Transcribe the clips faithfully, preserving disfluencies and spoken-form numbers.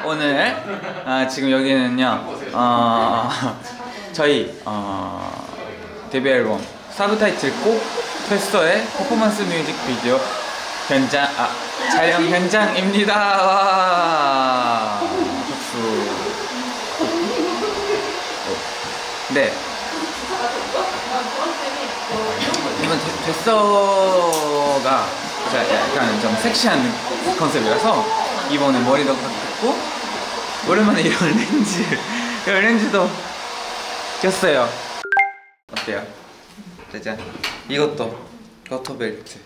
오늘 아, 지금 여기는요 어, 저희 어, 데뷔 앨범 사브타이틀곡 페스터의 퍼포먼스 뮤직비디오 현장 아, 촬영 현장입니다. 와, 박수. 네, 이번 데서가 약간 좀 섹시한 컨셉이라서 이번에 머리도 깎고 오랜만에 이런 렌즈 이런 렌즈도 꼈어요. 어때요? 짜잔. 이것도 러터벨트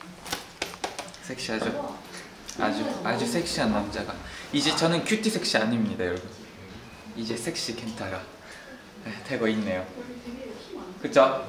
섹시하죠? 아주 아주 섹시한 남자가 이제 저는 큐티 섹시 아닙니다 여러분. 이제 섹시 켄타가 되고 있네요. 그쵸?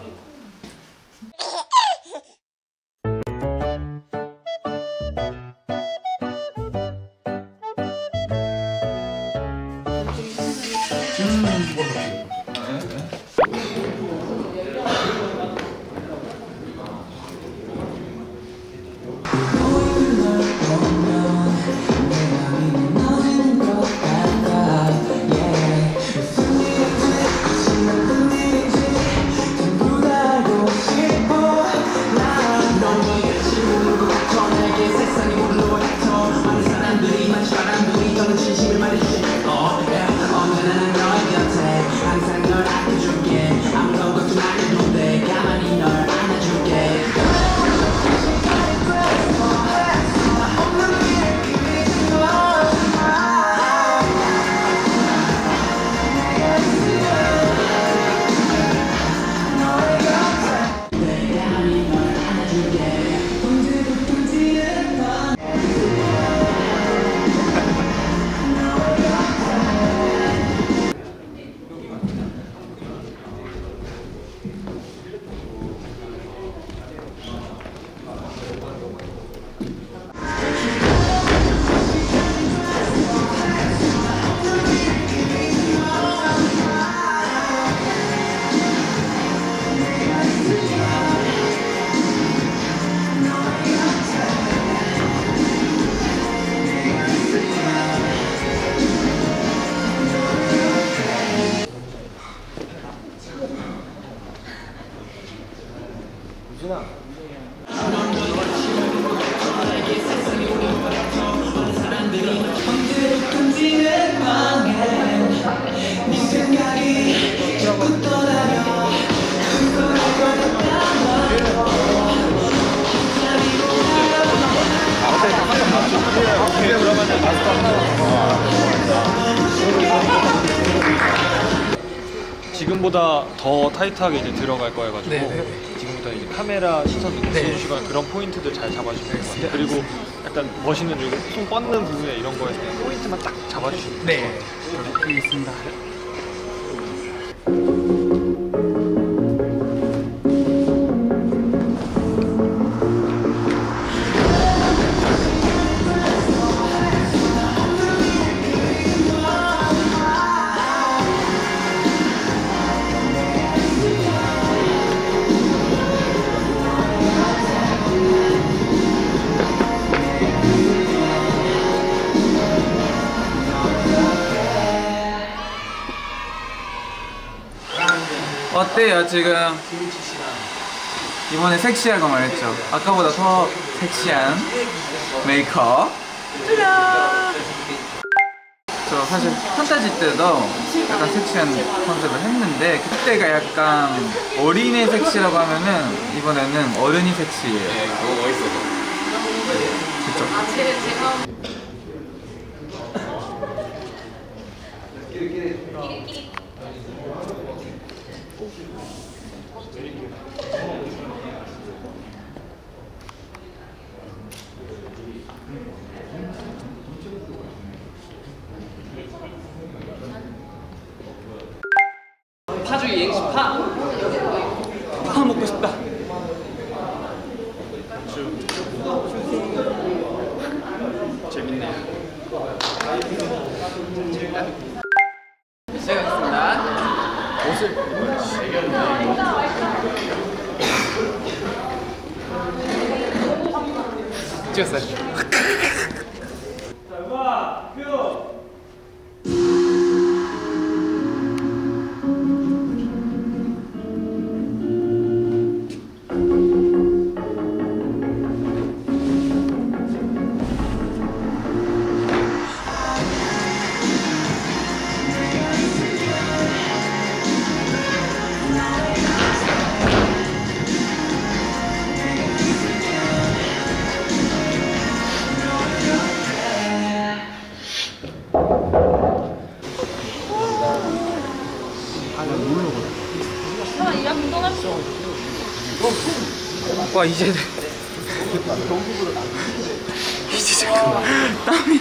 지금보다 더 타이트하게 이제 들어갈 거여가지고 네네. 지금부터 이제 카메라 시선 늦춰주시거나 네. 그런 포인트들 잘 잡아주시면 될 것 같아요. 그리고 약간 멋있는 여기 손 뻗는 부분에 이런 거에서 그냥 포인트만 딱 잡아주시면 될 것 같아요. 네, 알겠습니다. 어때요 지금? 이번에 섹시하고 말했죠. 아까보다 더 섹시한 메이크업. 짜잔! 저 사실 판타지 때도 약간 섹시한 컨셉을 했는데 그때가 약간 어린애 섹시라고 하면은 이번에는 어른이 섹시예요. 네, 너무 멋있어서. 그쵸? 파주 이행시 파! 파 먹고 싶다. 재밌네요. 시작하겠습니다. 옷을 찍었어요. 자, 음악 큐! 와 이제 이제 잠깐만 땀이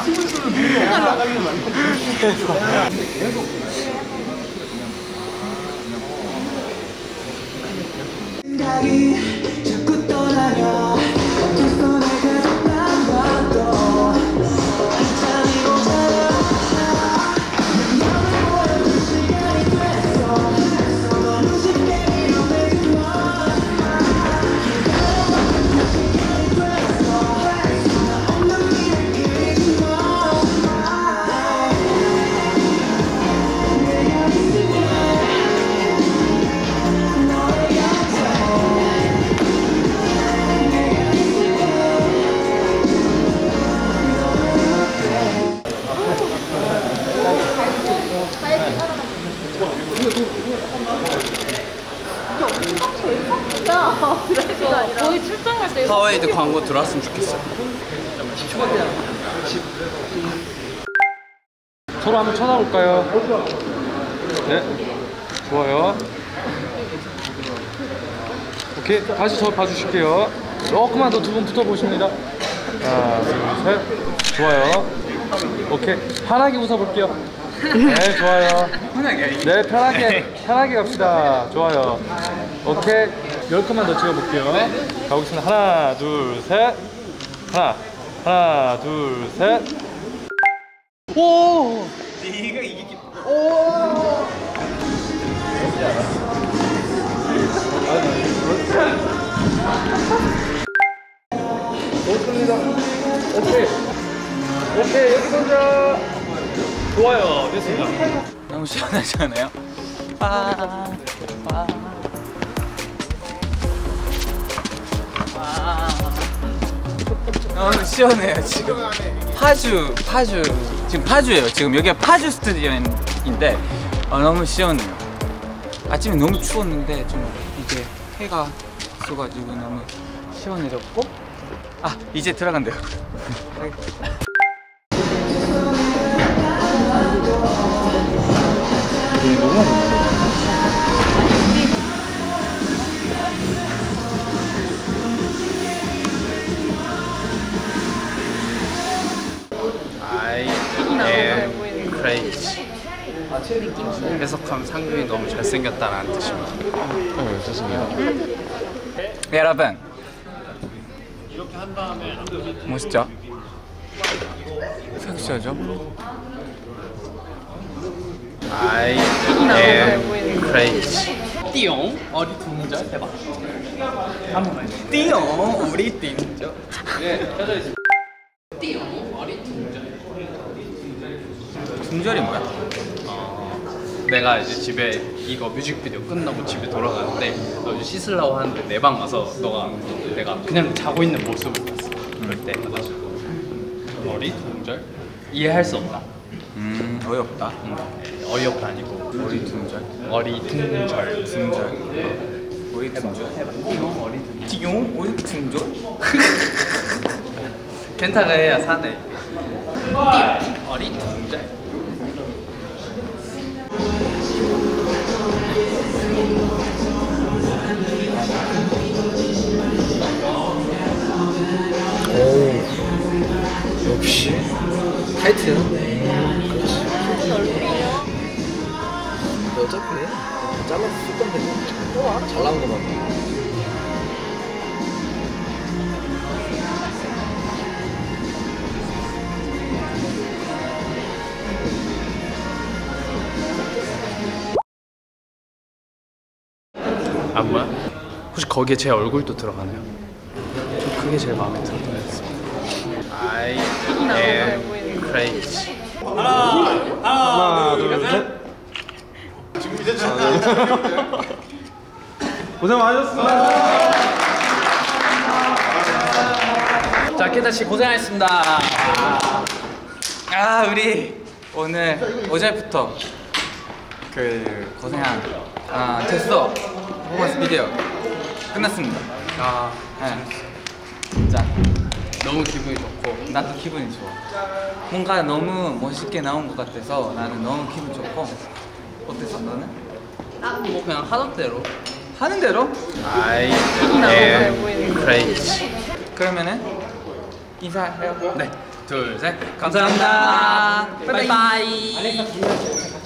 생각이 자꾸 떠나려 어디서 내가 졌단 봐도 한참이고 자라 너를 보여줄 시간이 됐어 그래서 너무 쉽게 밀어내지 마 시간이 됐어 나 없는 길을 그리지 마 내가 있을게 너의 거의 출장 갈 때. 파워에이드 광고 들어왔으면 좋겠어요. 서로 한번 쳐다볼까요? 네, 좋아요. 오케이, 다시 저 봐주실게요. 조금만 더 두 분 붙어보십니다. 하나, 둘, 셋. 좋아요. 오케이, 편하게 웃어볼게요. 네, 좋아요. 네, 편하게, 편하게 갑시다. 좋아요. 오케이, 열 컷만 더 찍어볼게요. 가보겠습니다. 하나, 둘, 셋. 하나, 하나, 둘, 셋. 오! 네가 이기기 오! 좋습니다. 오케이. 오케이, 여기 던져. 좋아요. 됐습니다. 너무 시원하지 않아요? 아, 아. 너무 시원해요 지금. 파주, 파주 지금 파주예요. 지금 여기가 파주 스튜디오인데 어, 너무 시원해요. 아침에 너무 추웠는데 좀 이제 해가 쏘가지고 너무 시원해졌고 아 이제 들어간대요. I am crazy. 해석하면 상균이 너무 잘생겼다는 뜻입니다. 네, 좋습니다. 여러분 멋있죠? 섹시하죠? I am crazy. 띠용 어리둥절 해봐. 한 번만. 띠용 우리 띵절. 띠용 어리둥절. 둥절이 뭐야? 내가 이제 집에 이거 뮤직비디오 끝나고 집에 돌아가는데 너 이제 씻으려고 하는데 내 방 와서 너가 내가 그냥 자고 있는 모습을 봤어. 그럴 때 가지고 머리 동절 이해할 수 없다. 음 어이없다. 응. 어이없다 아니고 머리 둥절. 머리 둥절 둥절. 머리 둥절. 띠용 머리 둥절. 띠용 머리 둥절. 켄타가 해야 사네. 띠용 머리 둥절. 역시 타이트야. 음, 그렇지. 어차피 잘라서 쓸 건데 뭐 잘 나온 거만. 안 보여? 혹시 거기에 제 얼굴도 들어가나요? 저 그게 제일 마음에 들었던 것 같습니다. I am crazy. 하나, 둘, 셋. 지금 이제 고생 많으셨습니다. 자, 켄타 씨 고생하셨습니다. 아, 우리 오늘 어제부터 그 고생한 아 됐어 퍼포먼스 비디오 끝났습니다. 아, 네. 진짜 너무 기분이 좋고 나도 기분이 좋아. 뭔가 너무 멋있게 나온 것 같아서 나는 너무 기분 좋고. 어땠어 너는? 뭐 그냥 하던 대로. 하는 대로? I am crazy. 그러면은 인사해요. 네, 둘, 셋. 감사합니다. 바이바이.